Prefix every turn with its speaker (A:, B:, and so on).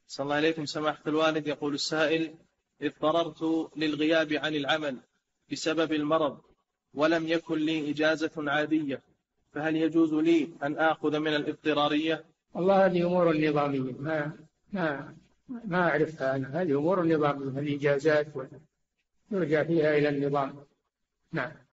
A: صلى الله عليكم سماحة الوالد. يقول السائل: اضطررت للغياب عن العمل بسبب المرض ولم يكن لي إجازة عادية، فهل يجوز لي أن آخذ من الاضطرارية؟
B: والله هذه أمور نظامية ما أعرفها أنا. هذه أمور نظامية، الإجازات يرجع فيها إلى النظام. نعم.